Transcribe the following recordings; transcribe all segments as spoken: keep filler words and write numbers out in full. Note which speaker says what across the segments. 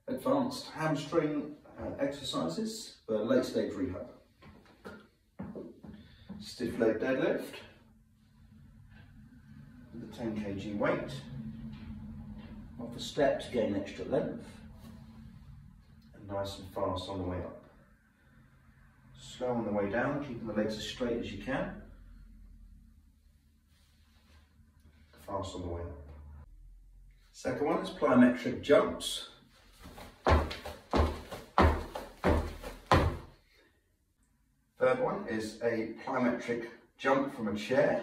Speaker 1: advanced hamstring uh, exercises for late stage rehab. Stiff leg deadlift with a ten kilogram weight, off a step to gain extra length, and nice and fast on the way up. Slow on the way down, keeping the legs as straight as you can. Fast on the way up. Second one is plyometric jumps. Third one is a plyometric jump from a chair.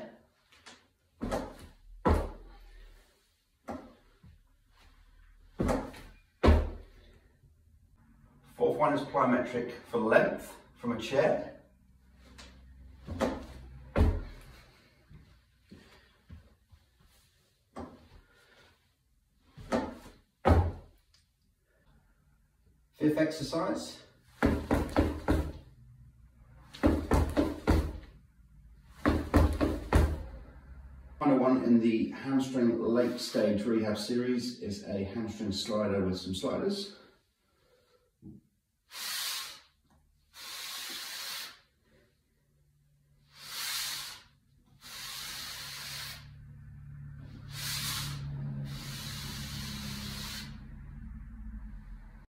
Speaker 1: Fourth one is plyometric for length from a chair. Fifth exercise, final one in the hamstring late stage rehab series is a hamstring slider with some sliders.